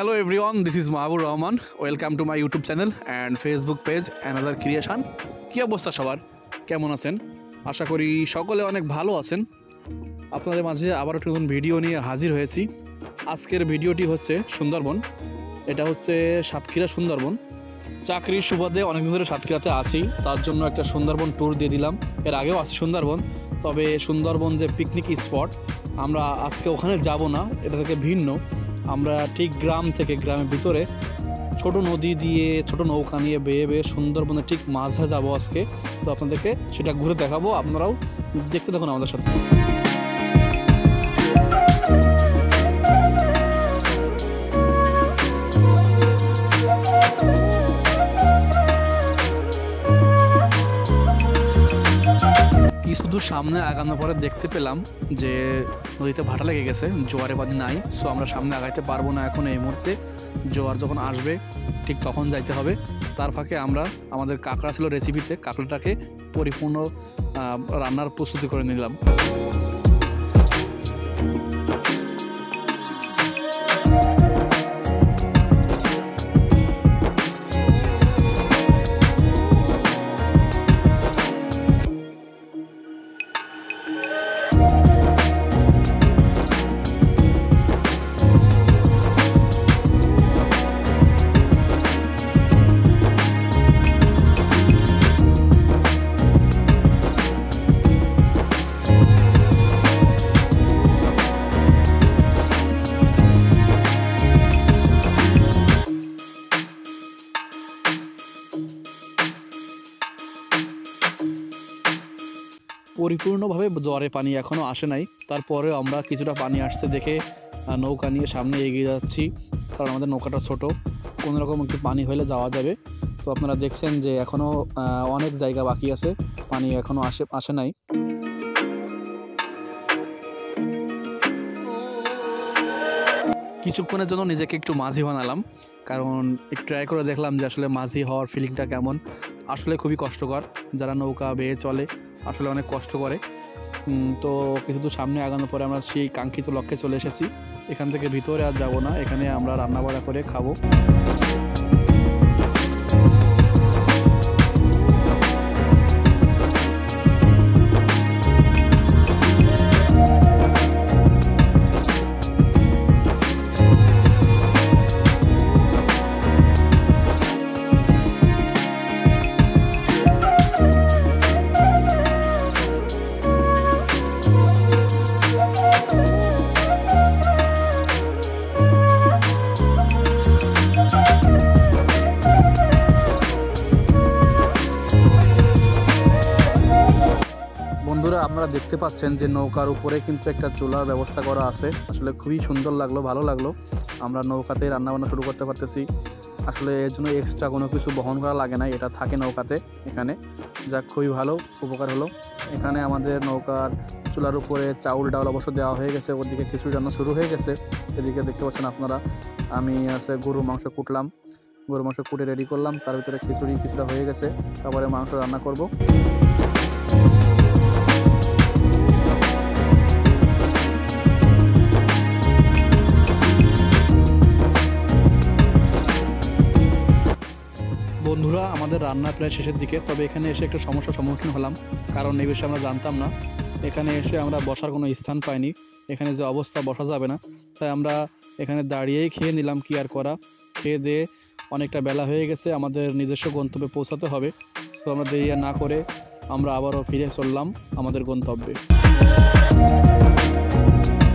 Hello everyone, this is Mahabur Rahman. Welcome to my YouTube channel and Facebook page Another Creation. কি অবস্থা সবার, কেমন আছেন? আশা করি সকলে অনেক ভালো আছেন। আপনাদের মাঝে আবার একটা নতুন ভিডিও নিয়ে হাজির হয়েছি। আজকের ভিডিওটি হচ্ছে সুন্দরবন। এটা হচ্ছে সাতক্ষীরা সুন্দরবন। চাকরির সুবাদে অনেকদিন ধরে সাতক্ষীরাতে আছি, তার জন্য একটা সুন্দরবন ট্যুর দিয়ে দিলাম। এর আগেও আছি সুন্দরবন, তবে সুন্দরবন যে পিকনিক স্পট, আমরা আজকে ওখানে যাব না, এটা থেকে ভিন্ন। আমরা ঠিক গ্রামের ভিতরে ছোট নদী দিয়ে ছোট নৌকা নিয়ে বেয়ে বেয়ে সুন্দরবনে ঠিক মাঝে যাব আজকে। তো আপনাদেরকে সেটা ঘুরে দেখাবো, আপনারাও দেখতে থাকুন আমাদের সাথে। কিছু সামনে আগানোর পরে দেখতে পেলাম যে নদীতে ভাটা লেগে গেছে, জোয়ারে পানি নাই। সো আমরা সামনে আগাইতে পারবো না এখন এই মুহূর্তে। জোয়ার যখন আসবে ঠিক তখন যাইতে হবে। তার ফাঁকে আমরা আমাদের কাঁকড়া ছিল রেসিপিতে, কাঁকড়াটাকে পরিপূর্ণ রান্নার প্রস্তুতি করে নিলাম। পরিপূর্ণভাবে জোয়ারে পানি এখনও আসে নাই, তারপরেও আমরা কিছুটা পানি আসছে দেখে নৌকা নিয়ে সামনে এগিয়ে যাচ্ছি, কারণ আমাদের নৌকাটা ছোট, কোনোরকম একটু পানি হলে যাওয়া যাবে। তো আপনারা দেখছেন যে এখনও অনেক জায়গা বাকি আছে, পানি এখনও আসে নাই। কিছুক্ষণের জন্য নিজেকে একটু মাঝি বানালাম, কারণ একটু ট্রাই করে দেখলাম যে আসলে মাঝি হওয়ার ফিলিংটা কেমন। আসলে খুবই কষ্টকর, যারা নৌকা বেয়ে চলে আসলে অনেক কষ্ট করে। তো কিছু দূর সামনে আগানোর পরে আমরা সেই কাঙ্ক্ষিত লক্ষ্যে চলে এসেছি। এখান থেকে ভিতরে আর যাব না, এখানে আমরা রান্নাবাড়া করে খাবো। বন্ধুরা, আপনারা দেখতে পাচ্ছেন যে নৌকার উপরে কিন্তু একটা চুলার ব্যবস্থা করা আছে। আসলে খুবই সুন্দর লাগলো, ভালো লাগলো। আমরা নৌকাতে রান্নাবান্না শুরু করতে পারতেছি। আসলে এর জন্য এক্সট্রা কোনো কিছু বহন করা লাগে না, এটা থাকে নৌকাতে এখানে। যাক, খুবই ভালো উপকার হলো। এখানে আমাদের নৌকার চুলার উপরে চাউল ডাউল অবশ্য দেওয়া হয়ে গেছে, ওদিকে খিচুড়ি রান্না শুরু হয়ে গেছে। এদিকে দেখতে পাচ্ছেন আপনারা, আমি গরুর মাংস কুটলাম, গরুর মাংস কুটে রেডি করলাম। তার ভিতরে খিচুড়ি কিছুটা হয়ে গেছে, তারপরে মাংস রান্না করব। বন্ধুরা, আমাদের রান্না প্রায় শেষের দিকে, তবে এখানে এসে একটু সমস্যার সম্মুখীন হলাম, কারণ এই বিষয়ে আমরা জানতাম না। এখানে এসে আমরা বসার কোনো স্থান পাইনি, এখানে যে অবস্থা বসা যাবে না, তাই আমরা এখানে দাঁড়িয়েই খেয়ে নিলাম। কি আর করা, খেয়ে দিয়ে অনেকটা বেলা হয়ে গেছে, আমাদের নিজস্ব গন্তব্যে পৌঁছাতে হবে। তো আমরা দেরি না করে আমরা আবারও ফিরে চললাম আমাদের গন্তব্যে।